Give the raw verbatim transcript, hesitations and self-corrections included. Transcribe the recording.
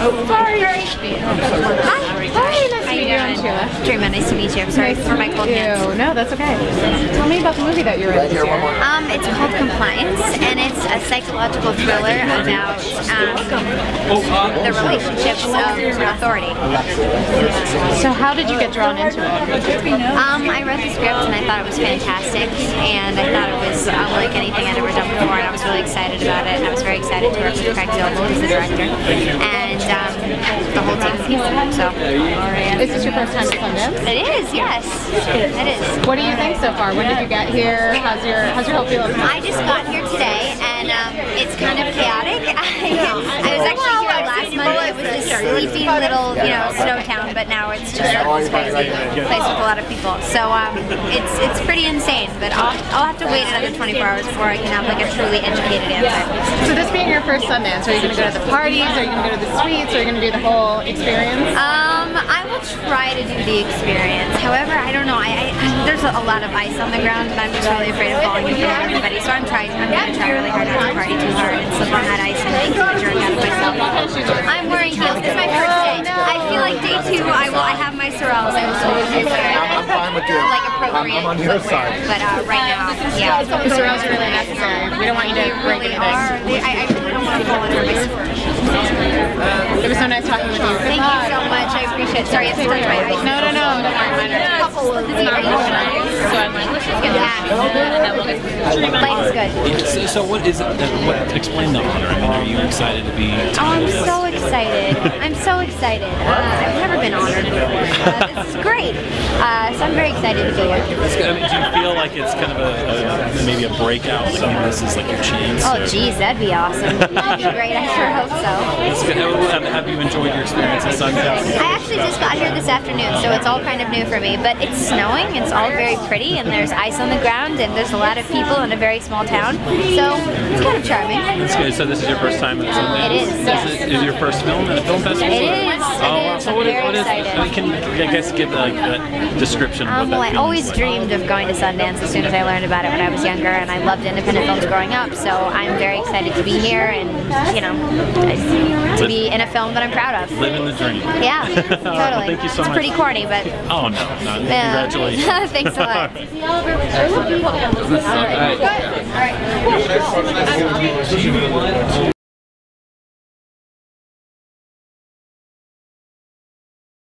Sorry. Hi. Hi, nice to meet you. I'm Sheila. Dreama, nice to meet you. I'm sorry for my cold hands. No, that's okay. Tell me about the movie that you're in this year. Um, it's called Compliance, and it's a psychological thriller about um, the relationships of authority. So how did you get drawn into it? Um, I read the script and I thought it was fantastic, and I thought it was unlike anything I'd ever done before, and I was really excited about it, and I was very excited to work with Craig Zobel, who's the director, and um, the whole team. So. Is this your first time at Sundance? It is, yes. It is. What do you think so far? When did you get here? How's your how's your whole feel? I just got here today, and um, it's kind of chaotic. I, I was actually here last Monday. It was this sleepy little, you know, snow town, but now it's just like this crazy place with a lot of people. So um, it's it's pretty insane. But I'll I'll have to wait another twenty-four hours before I can have like a truly educated answer. So this being your first Sundance, are you going to go to the parties? Are you going to go to the suites? Are you going to do the whole experience? Um, I will try to do the experience. However, I don't know. I, I there's a, a lot of ice on the ground, and I'm just really afraid of falling in front of everybody. So I'm trying. I'm going to try really hard not to party too hard and slip on that ice and make a jerk out of myself. I'm wearing heels. It's my first day. I feel like day two, I will. I have my sorels. I will slowly wear I'm fine with you. like appropriate I'm on your footwear. side. But uh, right now, yeah. The sorels are really necessary. We don't want you to They break really anything. are. They, I, I really don't want to fall under my sport. It was so nice talking with you. Thank you so much. I appreciate it. Sorry, I have to touch my ice. No, no, no. Don't worry. Life is good. So, so what is it? What, explain the honor. I mean, are you excited to be? Oh, I'm so excited. I'm so excited. Uh, I've never been honored before. Uh, this is great. Uh, so I'm very excited to be here. That's good. I mean, do you feel like it's kind of a, a maybe a breakout? Like maybe this is like your chance? Oh, or? geez, that'd be awesome. That'd be great. I sure hope so. That's good. Have, have you enjoyed your experience at Sundance? I actually just got here this afternoon, so it's all kind of new for me. But it's snowing. It's all very pretty, and there's ice on the ground, and there's a lot of people in a very small town. So it's kind of charming. That's good. So this is your first time at Sundance? It is. Yes. Is it is your first film at a film festival? It is. Oh, It is. so I'm what is, very what is excited. I mean, can you, I guess, give like a description of Um, what well, that I feeling's always like? dreamed of going to Sundance as soon as I learned about it when I was younger, and I loved independent films growing up, so I'm very excited to be here and, you know, to be in a film that I'm proud of. Living the dream. Yeah, totally. Well, thank you so it's much. pretty corny, but... Oh, no, no. Yeah. Congratulations. Thanks a lot. All right.